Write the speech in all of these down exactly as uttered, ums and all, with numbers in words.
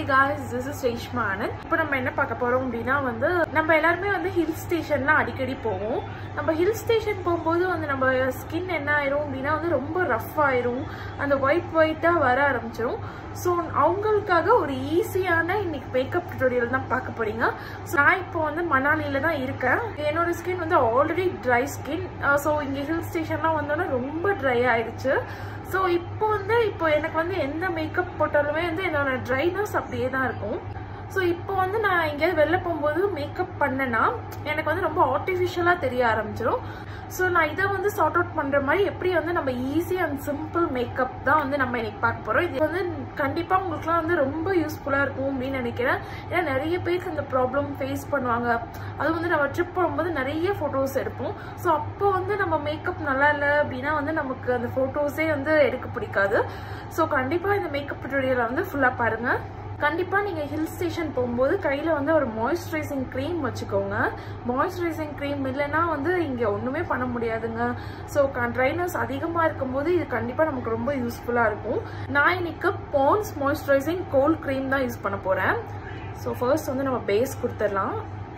guys, this is Reshma Anand. இப்போ நம்ம என்ன பார்க்க போறோம் அப்படினா வந்து நம்ம எல்லாரும் வந்து ஹில் ஸ்டேஷன்லாம் அடிக்கடி போவோம். நம்ம ஹில் ஸ்டேஷன் போகும்போது வந்து நம்ம ஸ்கின் என்ன ஆயிரும் அப்படினா வந்து ரொம்ப ரஃப் ஆயிரும். அந்த ஒயிட் ஒயிட்டா வர ஆரம்பிச்சிரும். சோ அவங்களுக்காக ஒரு ஈஸியான இன்னைக்கு மேக்கப் டியூட்டோரியல் தான் பார்க்க போறீங்க. நான் இப்போ வந்து மணாலில தான் இருக்கேன். என்னோட ஸ்கின் வந்து ஆல்ரெடி ட்ரை ஸ்கின். சோ இங்க ஹில் ஸ்டேஷன்லாம் வந்தோன்னா ரொம்ப ட்ரை ஆயிடுச்சு. ஸோ இப்போ வந்து இப்போ எனக்கு வந்து எந்த மேக்கப் போட்டாலுமே வந்து என்னோட ட்ரைனஸ் அப்படியே தான் இருக்கும். ஸோ இப்போ வந்து நான் எங்கேயாவது வெளில போகும்போது மேக்கப் பண்ணேன்னா எனக்கு வந்து ரொம்ப ஆர்டிஃபிஷியலாக தெரிய ஆரம்பிச்சிடும். ஸோ நான் இதை வந்து சார்ட் அவுட் பண்ணுற மாதிரி எப்படி வந்து நம்ம ஈஸி அண்ட் சிம்பிள் மேக்கப் தான் வந்து நம்ம இன்னைக்கு பார்க்க போகிறோம். இது வந்து கண்டிப்பாக உங்களுக்குலாம் வந்து ரொம்ப யூஸ்ஃபுல்லாக இருக்கும் அப்படின்னு நினைக்கிறேன். ஏன்னா நிறைய பேருக்கு இந்த ப்ராப்ளம் ஃபேஸ் பண்ணுவாங்க. அது வந்து நம்ம ட்ரிப் போகும்போது நிறைய ஃபோட்டோஸ் எடுப்போம். ஸோ அப்போ வந்து நம்ம மேக்கப் நல்லா இல்லை அப்படின்னா வந்து நமக்கு அந்த ஃபோட்டோஸே வந்து எடுக்க பிடிக்காது. ஸோ கண்டிப்பாக இந்த மேக்கப் டியூட்டோரியலை வந்து ஃபுல்லாக பாருங்கள். கண்டிப்பாக நீங்கள் ஹில் ஸ்டேஷன் போகும்போது கையில் வந்து ஒரு மாய்ஸ்சரைசிங் க்ரீம் வச்சுக்கோங்க. மாய்ஸ்சரைசிங் க்ரீம் இல்லைன்னா வந்து இங்கே ஒன்றுமே பண்ண முடியாதுங்க. ஸோ ட்ரைனஸ் அதிகமாக இருக்கும்போது இது கண்டிப்பாக நமக்கு ரொம்ப யூஸ்ஃபுல்லாக இருக்கும். நான் இன்னைக்கு பாண்ட்ஸ் மாய்ஸ்சரைசிங் கோல்ட் க்ரீம் தான் யூஸ் பண்ண போகிறேன். ஸோ ஃபர்ஸ்ட் வந்து நம்ம பேஸ் கொடுத்துடலாம்.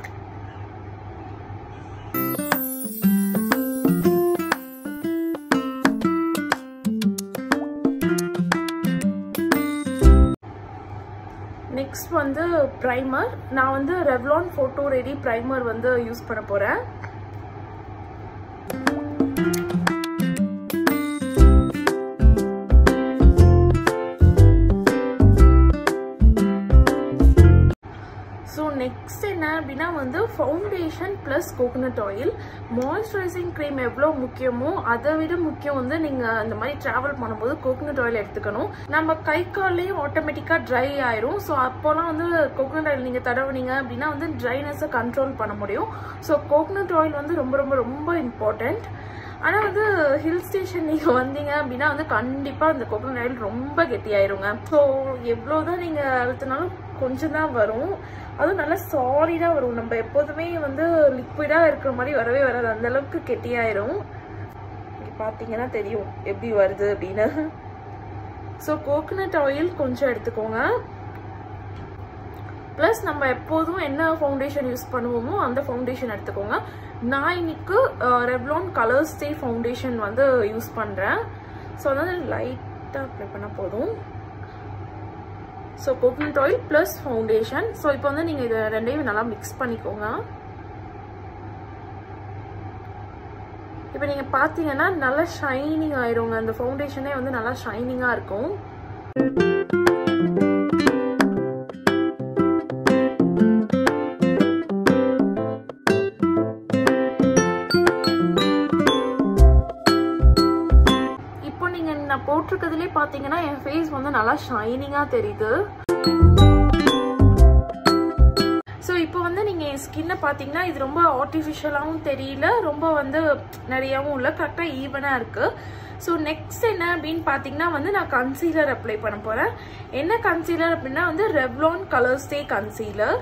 நெக்ஸ்ட் வந்து ப்ரைமர். நான் வந்து ரெவ்லான் ஃபோட்டோ ரெடி ப்ரைமர் வந்து யூஸ் பண்ண போறேன். ஸோ நெக்ஸ்ட் என்ன அப்படின்னா வந்து foundation plus coconut oil. Moisturising cream எவ்வளோ முக்கியமோ அதை விட முக்கியம் வந்து நீங்கள் அந்த மாதிரி ட்ராவல் பண்ணும்போது கோகோனட் ஆயில் எடுத்துக்கணும். நம்ம கை கால்லையும் ஆட்டோமேட்டிக்காக ட்ரை ஆயிரும். ஸோ அப்போலாம் வந்து கோகோனட் ஆயில் நீங்கள் தடவுனீங்க அப்படின்னா வந்து ட்ரைனஸை கண்ட்ரோல் பண்ண முடியும். ஸோ கோகோனட் ஆயில் வந்து ரொம்ப ரொம்ப ரொம்ப இம்பார்ட்டண்ட். ஆனால் வந்து ஹில் ஸ்டேஷன் நீங்கள் வந்தீங்க அப்படின்னா வந்து கண்டிப்பாக அந்த கோகோனட் ஆயில் ரொம்ப கெட்டியாயிருங்க. ஸோ எவ்வளோதான் நீங்கள் அழுத்தினாலும் கொஞ்சம் தான் வரும். அதுவும் நல்லா சாலிடாக வரும். நம்ம எப்போதுமே வந்து லிக்விடாக இருக்கிற மாதிரி வரவே வராது. அந்த அளவுக்கு கெட்டியாயிரும். இங்கே பார்த்தீங்கன்னா தெரியும் எப்படி வருது அப்படின்னு. ஸோ கோகோனட் ஆயில் கொஞ்சம் எடுத்துக்கோங்க. ப்ளஸ் நம்ம எப்போதும் என்ன ஃபவுண்டேஷன் யூஸ் பண்ணுவோமோ அந்த ஃபவுண்டேஷன் எடுத்துக்கோங்க. நான் இன்னைக்கு ரெவ்லான் கலர் ஸ்டே ஃபவுண்டேஷன் வந்து யூஸ் பண்ணுறேன். ஸோ அதாவது லைட்டாக அப்ளை பண்ணால் போதும். So coconut oil plus foundation. So இப்போ வந்து நீங்கள் இதை ரெண்டையும் நல்லா மிக்ஸ் பண்ணிக்கோங்க. இப்போ நீங்கள் பார்த்தீங்கன்னா நல்லா ஷைனிங் ஆயிருங்க. அந்த ஃபவுண்டேஷனே வந்து நல்லா ஷைனிங்காக இருக்கும். நான் போட்டிருக்கிறதுலே பார்த்தீங்கன்னா என் ஃபேஸ் வந்து நல்லா ஷைனிங்காக தெரியுது. ஸோ இப்போ வந்து நீங்கள் என் ஸ்கின்னை பார்த்தீங்கன்னா இது ரொம்ப ஆர்டிஃபிஷியலாகவும் தெரியல, ரொம்ப வந்து நிறையாவும் இல்லை, கரெக்டாக ஈவனாக இருக்குது. ஸோ நெக்ஸ்ட் என்ன அப்படின்னு பார்த்தீங்கன்னா வந்து நான் கன்சீலர் அப்ளை பண்ண போகிறேன். என்ன கன்சீலர் அப்படின்னா வந்து ரெவ்லான் கலர் ஸ்டே கன்சீலர்.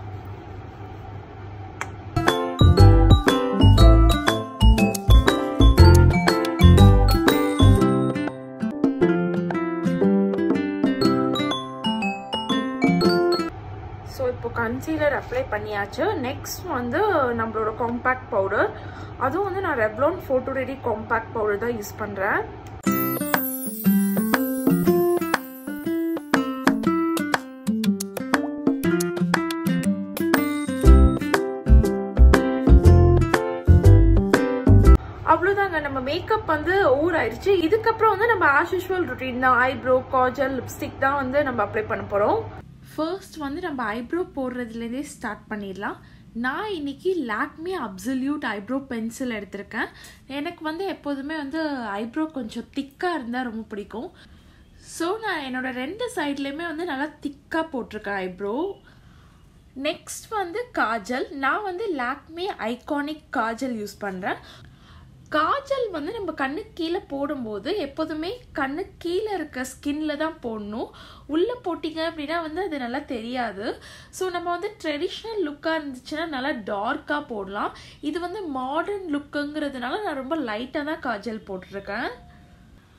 இப்போ கன்சீலர் அப்ளை பண்ணியாச்சு. நெக்ஸ்ட் வந்து நம்மளோட காம்பேக்ட் பவுடர். அதுவும் வந்து நான் Revlon photo ready compact powder தான் யூஸ் பண்ணுறேன். அவ்வளோதாங்க, நம்ம மேக்கப் வந்து ஓவர் ஆயிடுச்சு. இதுக்கப்புறம் வந்து நம்ம ஆஸ் யூஷுவல் ரொட்டீன் தான். ஐப்ரோ, காஜல், லிப்ஸ்டிக் தான் வந்து நம்ம அப்ளை பண்ண போகிறோம். ஃபர்ஸ்ட் வந்து நம்ம ஐப்ரோ போடுறதுலேருந்தே ஸ்டார்ட் பண்ணிடலாம். நான் இன்னைக்கு லாக்மே அப்சல்யூட் ஐப்ரோ பென்சில் எடுத்திருக்கேன். எனக்கு வந்து எப்போதுமே வந்து ஐப்ரோ கொஞ்சம் திக்காக இருந்தால் ரொம்ப பிடிக்கும். ஸோ நான் என்னோட ரெண்டு சைட்லேயுமே வந்து நல்லா திக்காக போட்டிருக்கேன் ஐப்ரோ. நெக்ஸ்ட் வந்து காஜல். நான் வந்து லாக்மே ஐகானிக் காஜல் யூஸ் பண்ணுறேன். காஜல் வந்து நம்ம கண்ணுக்கு கீழே போடும்போது எப்போதுமே கண்ணு கீழே இருக்க ஸ்கின்ல தான் போடணும். உள்ளே போட்டிங்க அப்படின்னா வந்து அது நல்லா தெரியாது. ஸோ நம்ம வந்து ட்ரெடிஷ்னல் லுக்காக இருந்துச்சுன்னா நல்லா டார்க்காக போடலாம். இது வந்து மாடர்ன் லுக்குங்கிறதுனால நான் ரொம்ப லைட்டாக தான் காஜல் போட்டிருக்கேன்.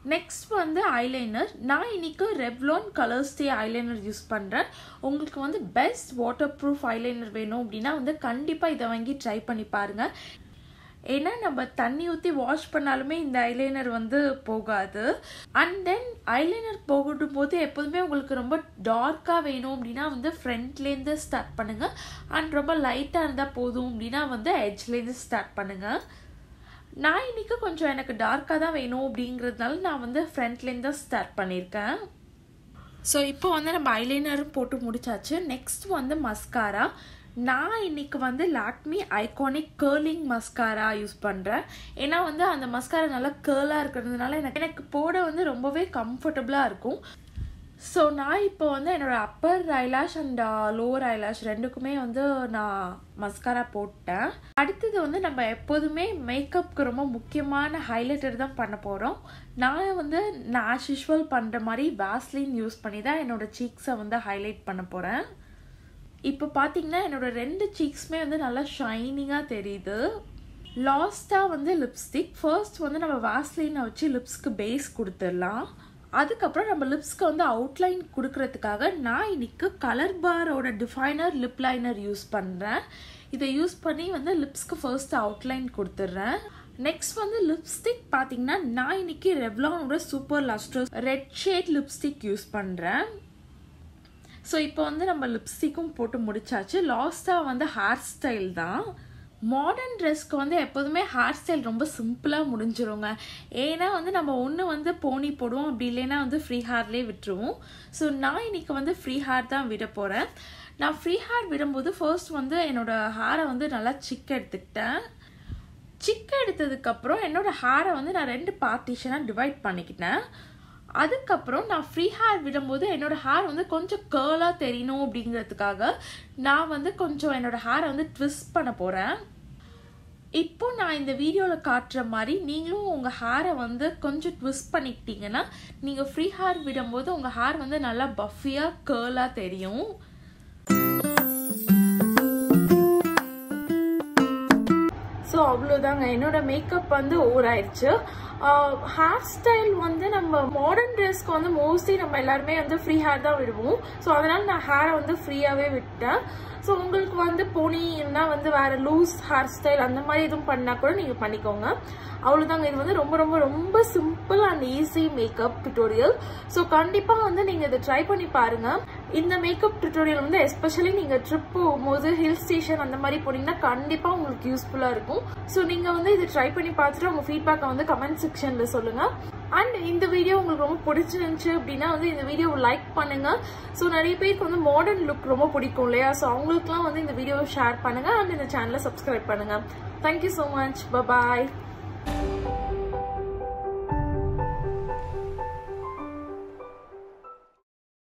நெக்ஸ்ட் வந்து ஐலைனர். நான் இன்னைக்கு Revlon colour stay eyeliner use பண்ணுறேன். உங்களுக்கு வந்து பெஸ்ட் வாட்டர் ப்ரூஃப் ஐலைனர் வேணும் அப்படின்னா வந்து கண்டிப்பாக இதை வாங்கி ட்ரை பண்ணி பாருங்கள். ஏன்னா நம்ம தண்ணி ஊற்றி வாஷ் பண்ணாலுமே இந்த ஐலைனர் வந்து போகாது. அண்ட் தென் ஐலைனர் போகட்டும் போது எப்போதுமே உங்களுக்கு ரொம்ப டார்க்காக வேணும் அப்படின்னா வந்து ஃப்ரண்ட்லேருந்து ஸ்டார்ட் பண்ணுங்கள். அண்ட் ரொம்ப லைட்டாக இருந்தால் போதும் அப்படின்னா வந்து எட்ஜ்லேருந்து ஸ்டார்ட் பண்ணுங்கள். நான் இன்னைக்கு கொஞ்சம் எனக்கு டார்க்காக தான் வேணும் அப்படிங்கிறதுனால நான் வந்து ஃப்ரண்ட்லேருந்து தான் ஸ்டார்ட் பண்ணியிருக்கேன். ஸோ இப்போ வந்து நம்ம ஐலைனரும் போட்டு முடிச்சாச்சு. நெக்ஸ்ட் வந்து மஸ்காரா. நான் இன்னைக்கு வந்து Lakme iconic curling mascara use பண்ணுறேன். ஏன்னா வந்து அந்த மஸ்காரா நல்லா கேர்லாக இருக்கிறதுனால எனக்கு எனக்கு போட வந்து ரொம்பவே கம்ஃபர்டபுளாக இருக்கும். ஸோ நான் இப்போ வந்து என்னோடய upper eyelash and lower eyelash ரெண்டுக்குமே வந்து நான் மஸ்காரா போட்டேன். அடுத்தது வந்து நம்ம எப்போதுமே மேக்கப்புக்கு ரொம்ப முக்கியமான ஹைலைட்டர் தான் பண்ண போகிறோம். நான் வந்து நான் ஆஸ் யூஷுவல் பண்ணுற மாதிரி வாஸ்லின் யூஸ் பண்ணி தான் என்னோடய சீக்ஸை வந்து ஹைலைட் பண்ண போகிறேன். இப்போ பார்த்தீங்கன்னா என்னோடய ரெண்டு சீக்ஸுமே வந்து நல்லா ஷைனிங்காக தெரியுது. லாஸ்ட்டாக வந்து லிப்ஸ்டிக். ஃபர்ஸ்ட் வந்து நம்ம வாஸ்லினை வச்சு லிப்ஸ்க்கு பேஸ் கொடுத்துடலாம். அதுக்கப்புறம் நம்ம லிப்ஸ்க்கு வந்து அவுட்லைன் கொடுக்கறதுக்காக நான் இன்னைக்கு கலர் பாரோட டிஃபைனர் லிப் லைனர் யூஸ் பண்ணுறேன். இதை யூஸ் பண்ணி வந்து லிப்ஸ்க்கு ஃபர்ஸ்ட் அவுட்லைன் கொடுத்துட்றேன். நெக்ஸ்ட் வந்து லிப்ஸ்டிக் பார்த்தீங்கன்னா நான் இன்னைக்கு ரெவ்லானோட super lustrous red shade lipstick use பண்ணுறேன். ஸோ இப்போ வந்து நம்ம லிப்ஸ்டிக்கும் போட்டு முடிச்சாச்சு. லாஸ்ட்டாக வந்து ஹேர் ஸ்டைல் தான். மாடர்ன் ட்ரெஸ்க்கு வந்து எப்போதுமே ஹேர் ஸ்டைல் ரொம்ப சிம்பிளாக முடிஞ்சிருங்க. ஏன்னா வந்து நம்ம ஒன்று வந்து போனி போடுவோம், அப்படி இல்லைன்னா வந்து ஃப்ரீ ஹேர்லேயே விட்டுருவோம். ஸோ நான் இன்னைக்கு வந்து ஃப்ரீ ஹேர் தான் விட போகிறேன். நான் ஃப்ரீ ஹேர் விடும்போது ஃபர்ஸ்ட் வந்து என்னோடய ஹேரை வந்து நல்லா சிக் எடுத்துக்கிட்டேன். சிக் எடுத்ததுக்கப்புறம் என்னோடய ஹேரை வந்து நான் ரெண்டு பார்ட்டிஷனாக டிவைட் பண்ணிக்கிட்டேன். அதுக்கப்புறம் நான் ஃப்ரீ ஹேர் விடும்போது என்னோட ஹேர் வந்து கொஞ்சம் கேர்லாக தெரியணும் அப்படிங்கிறதுக்காக நான் வந்து கொஞ்சம் என்னோட ஹேரை வந்து ட்விஸ்ட் பண்ண போகிறேன். இப்போ நான் இந்த வீடியோவில் காட்டுற மாதிரி நீங்களும் உங்கள் ஹேரை வந்து கொஞ்சம் ட்விஸ்ட் பண்ணிக்கிட்டீங்கன்னா நீங்கள் ஃப்ரீ ஹேர் விடும்போது உங்கள் ஹேர் வந்து நல்லா பஃபியாக கேர்லாக தெரியும். ஸோ அவ்வளோதாங்க, என்னோட மேக்கப் வந்து ஓவர் ஆயிடுச்சு. ஹேர் ஸ்டைல் வந்து நம்ம மாடர்ன் ட்ரெஸ்க்கு வந்து மோஸ்ட்லி நம்ம எல்லாருமே வந்து ஃப்ரீ ஹேர் தான் விடுவோம். ஸோ அதனால நான் ஹேரை வந்து ஃப்ரீயாகவே விட்டேன். ஸோ உங்களுக்கு வந்து போனீங்கன்னா வந்து வேற லூஸ் ஹேர் ஸ்டைல் அந்த மாதிரி எதுவும் பண்ணால் கூட நீங்கள் பண்ணிக்கோங்க. அவ்வளோதாங்க. இது வந்து ரொம்ப ரொம்ப ரொம்ப simple and easy makeup tutorial. So கண்டிப்பாக வந்து நீங்கள் இதை ட்ரை பண்ணி பாருங்கள். இந்த மேக்கப் டுட்டோரியல் வந்து எஸ்பெஷலி நீங்கள் ட்ரிப் போகும்போது ஹில் ஸ்டேஷன் அந்த மாதிரி போனீங்கன்னா கண்டிப்பாக உங்களுக்கு யூஸ்ஃபுல்லாக இருக்கும். ஸோ நீங்கள் வந்து இதை ட்ரை பண்ணி பார்த்துட்டு உங்கள் ஃபீட்பேக்கை வந்து கமெண்ட் செக்ஷனில் சொல்லுங்கள். அண்ட் இந்த வீடியோ உங்களுக்கு ரொம்ப பிடிச்சிருந்துச்சு அப்படின்னா வந்து இந்த வீடியோவை லைக் பண்ணுங்கள். ஸோ நிறைய பேருக்கு வந்து மாடர்ன் லுக் ரொம்ப பிடிக்கும் இல்லையா? ஸோ அவங்களுக்குலாம் வந்து இந்த வீடியோவை ஷேர் பண்ணுங்கள் அண்ட் இந்த சேனலை சப்ஸ்கிரைப் பண்ணுங்கள். Thank you so much. பாய்.